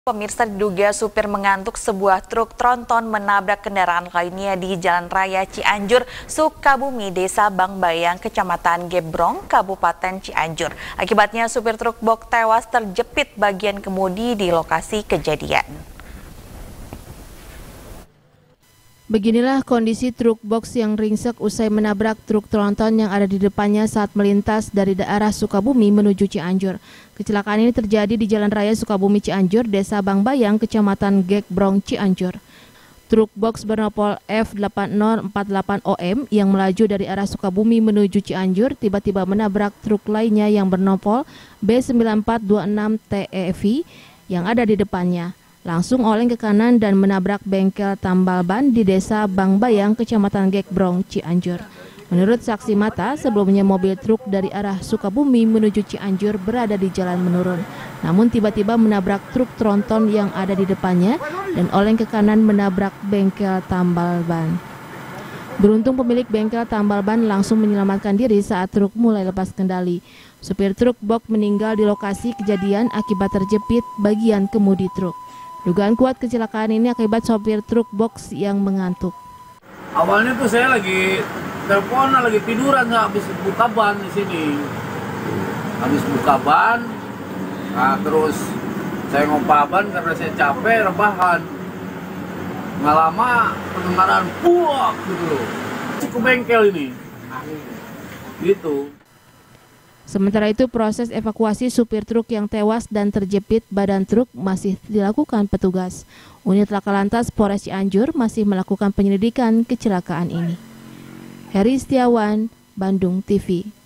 Pemirsa, diduga supir mengantuk sebuah truk tronton menabrak kendaraan lainnya di Jalan Raya Cianjur, Sukabumi, Desa Bangbayang, Kecamatan Gebrong, Kabupaten Cianjur. Akibatnya supir truk box tewas terjepit bagian kemudi di lokasi kejadian. Beginilah kondisi truk box yang ringsek usai menabrak truk tronton yang ada di depannya saat melintas dari daerah Sukabumi menuju Cianjur. Kecelakaan ini terjadi di Jalan Raya Sukabumi Cianjur, Desa Bangbayang, Kecamatan Gebrong, Cianjur. Truk box bernopol F8048OM yang melaju dari arah Sukabumi menuju Cianjur tiba-tiba menabrak truk lainnya yang bernopol B9426TEV yang ada di depannya. Langsung oleng ke kanan dan menabrak bengkel tambal ban di Desa Bangbayang, Kecamatan Gebrong, Cianjur. Menurut saksi mata, sebelumnya mobil truk dari arah Sukabumi menuju Cianjur berada di jalan menurun. Namun tiba-tiba menabrak truk tronton yang ada di depannya dan oleng ke kanan menabrak bengkel tambal ban. Beruntung pemilik bengkel tambal ban langsung menyelamatkan diri saat truk mulai lepas kendali. Supir truk box meninggal di lokasi kejadian akibat terjepit bagian kemudi truk. Dugaan kuat kecelakaan ini akibat sopir truk box yang mengantuk. Awalnya tuh saya lagi teleponan, lagi tiduran, habis buka ban di sini. Habis buka ban, nah terus saya ngompa ban karena saya capek, rebahan. Nggak lama pendengaran puak gitu loh. Cukup bengkel ini. Gitu. Sementara itu proses evakuasi supir truk yang tewas dan terjepit badan truk masih dilakukan petugas. Unit Laka Lantas Polres Cianjur masih melakukan penyelidikan kecelakaan ini. Heri Setiawan, Bandung TV.